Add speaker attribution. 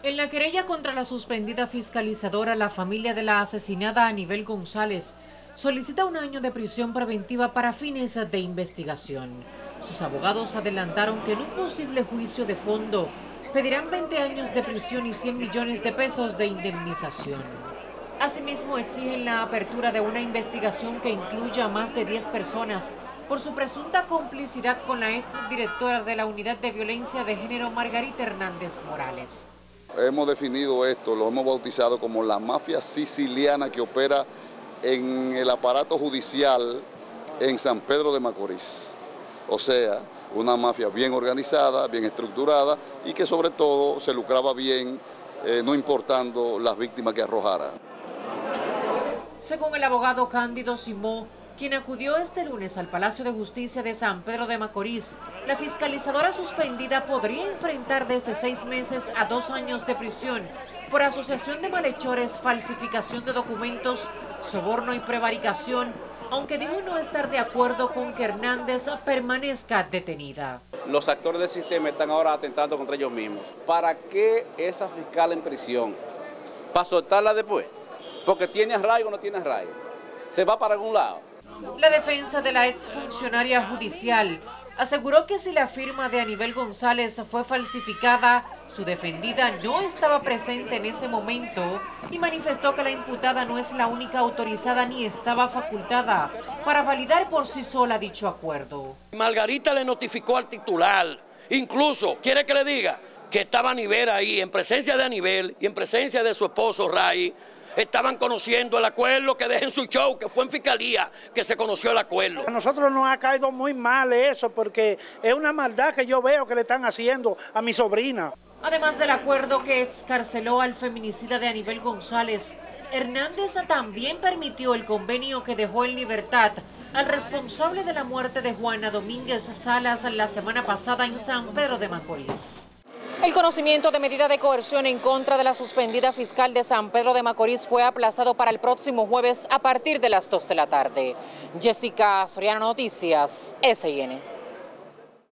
Speaker 1: En la querella contra la suspendida fiscalizadora, la familia de la asesinada Anibel González solicita 1 año de prisión preventiva para fines de investigación. Sus abogados adelantaron que en un posible juicio de fondo pedirán 20 años de prisión y 100 millones de pesos de indemnización. Asimismo, exigen la apertura de una investigación que incluya a más de 10 personas por su presunta complicidad con la exdirectora de la Unidad de Violencia de Género, Margarita Hernández Morales.
Speaker 2: Hemos definido esto, lo hemos bautizado como la mafia siciliana que opera en el aparato judicial en San Pedro de Macorís. O sea, una mafia bien organizada, bien estructurada y que sobre todo se lucraba bien, no importando las víctimas que arrojara.
Speaker 1: Según el abogado Cándido Simó, quien acudió este lunes al Palacio de Justicia de San Pedro de Macorís, la fiscalizadora suspendida podría enfrentar desde 6 meses a 2 años de prisión por asociación de malhechores, falsificación de documentos, soborno y prevaricación, aunque dijo no estar de acuerdo con que Hernández permanezca detenida.
Speaker 3: Los actores del sistema están ahora atentando contra ellos mismos. ¿Para qué esa fiscal en prisión? ¿Para soltarla después? Porque tiene arraigo o no tiene arraigo. ¿Se va para algún lado?
Speaker 1: La defensa de la exfuncionaria judicial aseguró que si la firma de Anibel González fue falsificada, su defendida no estaba presente en ese momento y manifestó que la imputada no es la única autorizada ni estaba facultada para validar por sí sola dicho acuerdo.
Speaker 4: Margarita le notificó al titular, incluso, quiere que le diga, que estaba Anibel ahí, en presencia de Anibel y en presencia de su esposo Ray. Estaban conociendo el acuerdo, que dejen su show, que fue en fiscalía que se conoció el acuerdo.
Speaker 5: A nosotros nos ha caído muy mal eso, porque es una maldad que yo veo que le están haciendo a mi sobrina.
Speaker 1: Además del acuerdo que excarceló al feminicida de Anibel González, Hernández también permitió el convenio que dejó en libertad al responsable de la muerte de Juana Domínguez Salas la semana pasada en San Pedro de Macorís. El conocimiento de medida de coerción en contra de la suspendida fiscal de San Pedro de Macorís fue aplazado para el próximo jueves a partir de las 2 de la tarde. Jessica Soriano, Noticias, SIN.